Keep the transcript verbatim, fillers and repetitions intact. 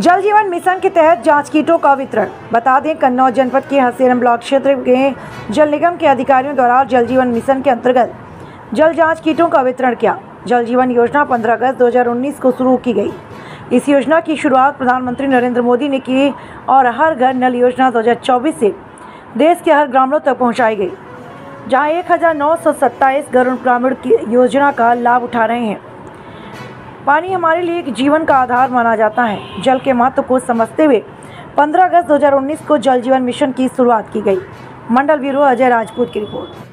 जल जीवन मिशन के तहत जांच किटों का वितरण। बता दें, कन्नौज जनपद के हसेरम ब्लॉक क्षेत्र के जल निगम के अधिकारियों द्वारा जल जीवन मिशन के अंतर्गत जल जांच किटों का वितरण किया। जल जीवन योजना पंद्रह अगस्त दो हज़ार उन्नीस को शुरू की गई। इस योजना की शुरुआत प्रधानमंत्री नरेंद्र मोदी ने की और हर घर नल योजना दो हज़ार चौबीस से देश के हर ग्रामीणों तक पहुँचाई गई, जहाँ एक हज़ार नौ सौ सत्ताईस ग्रामीण की योजना का लाभ उठा रहे हैं। पानी हमारे लिए एक जीवन का आधार माना जाता है। जल के महत्व को समझते हुए पंद्रह अगस्त दो हज़ार उन्नीस को जल जीवन मिशन की शुरुआत की गई। मंडल ब्यूरो अजय राजपूत की रिपोर्ट।